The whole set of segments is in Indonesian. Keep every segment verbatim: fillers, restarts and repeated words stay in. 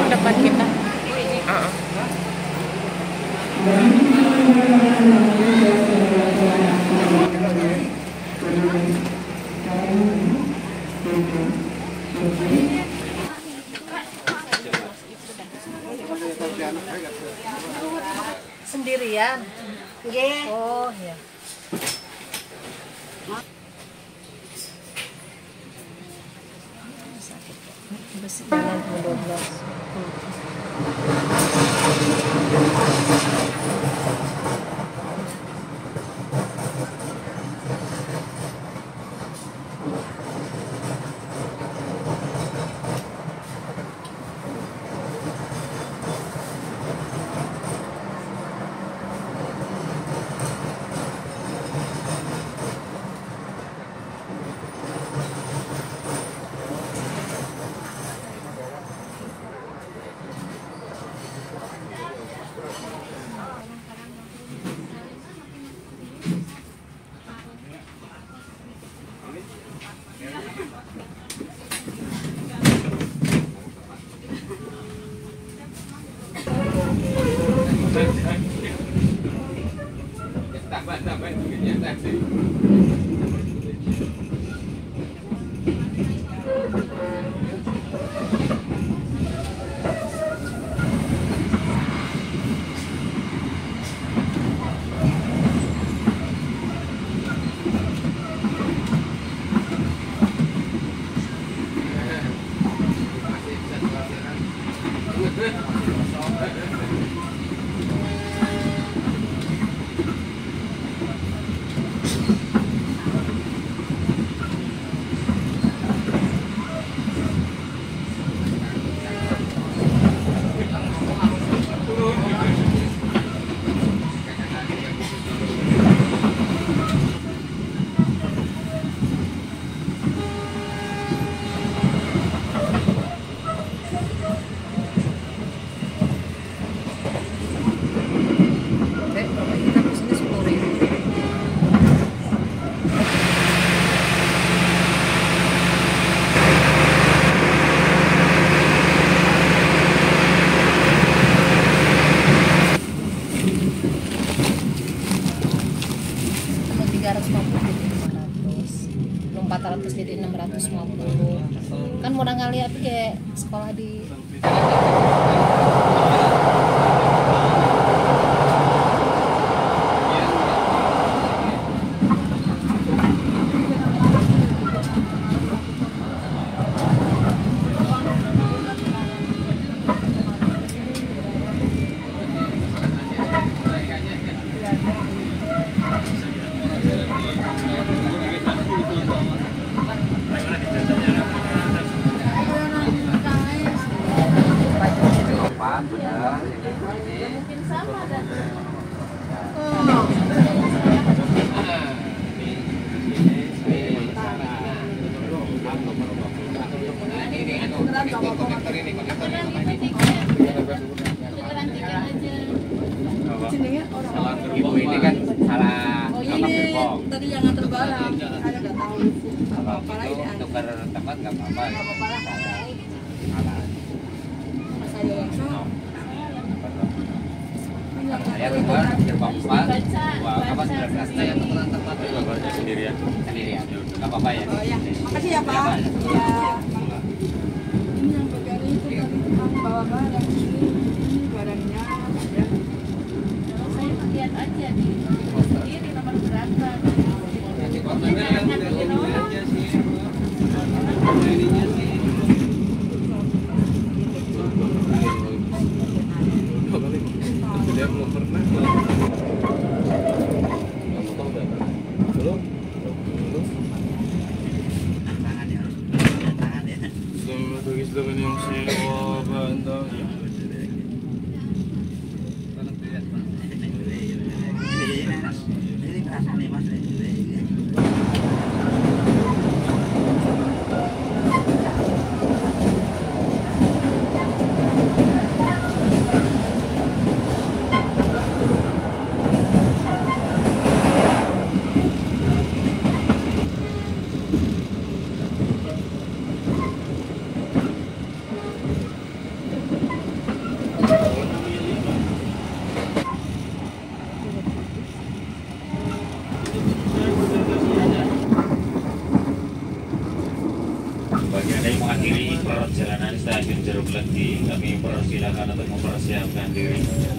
yang depan kita. Uh-uh. Sendirian? Nggih. Oh, ya. sembilan puluh dua belas. empat ratus jadi enam ratus lima puluh kan murah kali ya kayak sekolah di Ibu ini kan salah. Oh ini tadi yang nganter barang, ada nggak tahu. Apa-apa lah ini. Tukar tempat nggak apa-apa. Nggak apa-apa lah. Mas saya langsung. Saya keluar gerbang empat. Wah, kapan belas saya yang teman tempat itu sendirian. Sendirian. Nggak apa-apa ya. Oh ya, makasih ya Pak. Ya. Ini yang bagian itu tadi tukang bawa barang ini, ini barangnya ya. saya lihat aja di sendiri nomor berapa. Nanti kontennya yang aja sih. Ininya sih. Dia belum pernah. Belum. Belum. Tangan ya. Tangan ya. Sudah tulis dengan yang sewa bandang. mengakhiri perjalanan stasiun Jeruk Legi. Kami persilakan untuk mempersiapkan diri.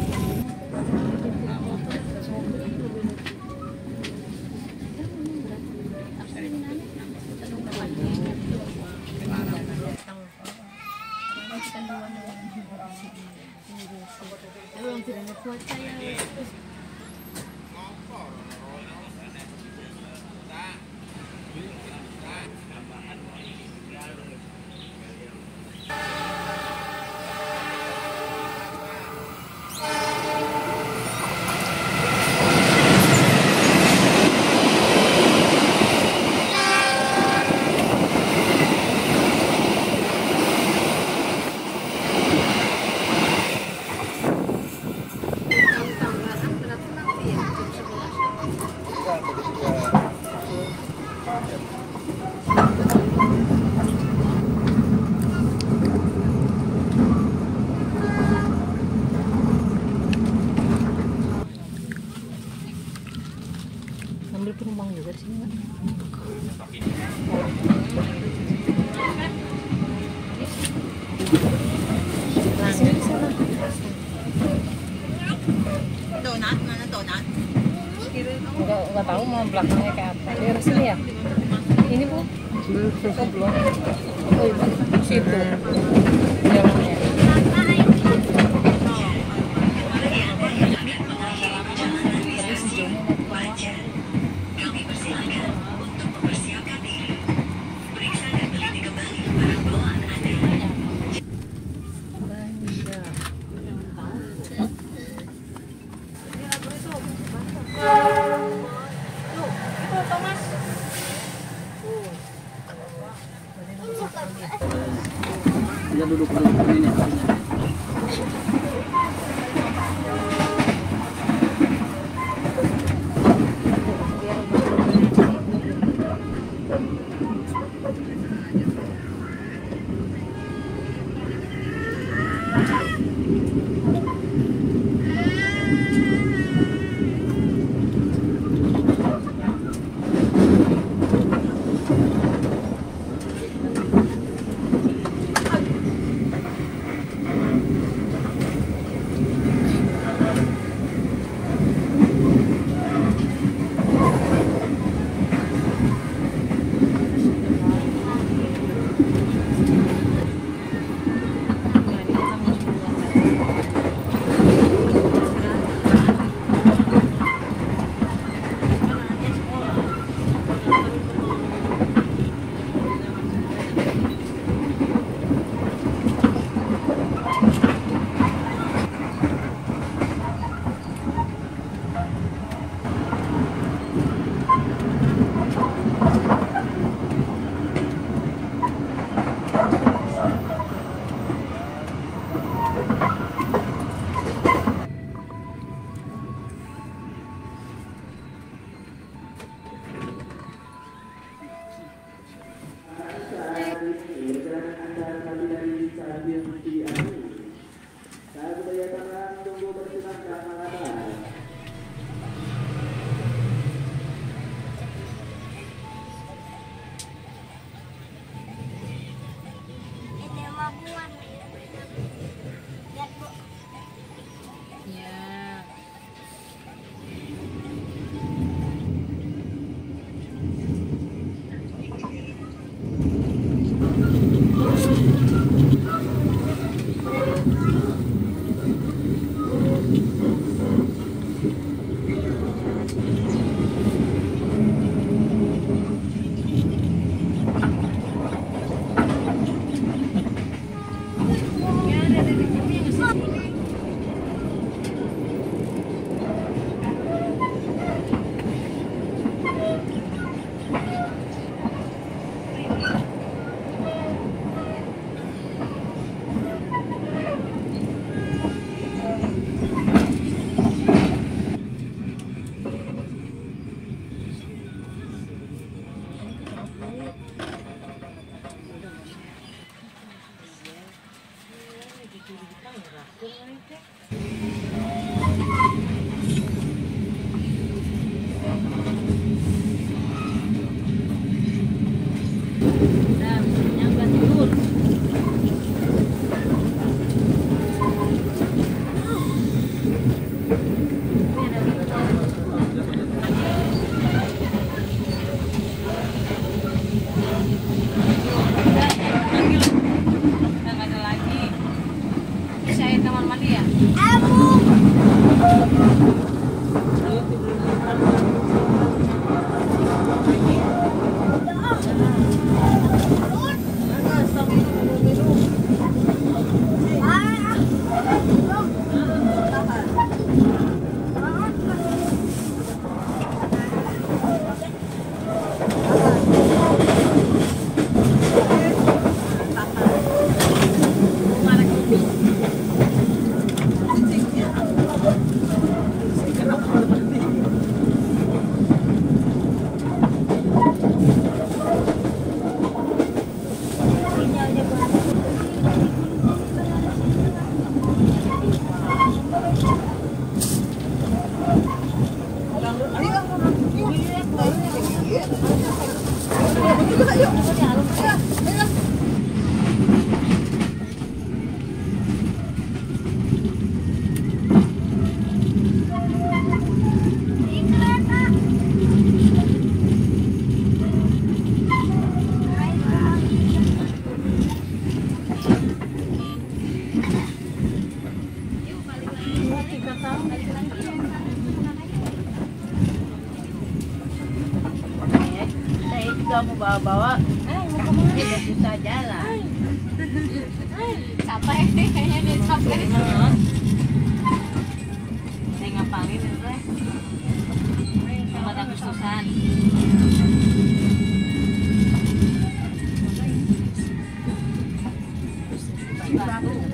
Ambil penumpang juga di sini, Pak. Sini sana. Donat, mana donat? Enggak enggak tahu mau belakangnya kayak apa. Daerah sini ya? Ini Bu. Oh, belum. Oh, itu situ. Jalannya. Dia duduk duduk ini. Nah, yang tidur. Saya juga mau bawa-bawa. Tidak bisa jalan. Capek nih kayaknya dia capek. Saya ngapalin itu teh. empat Agustusan. Batu.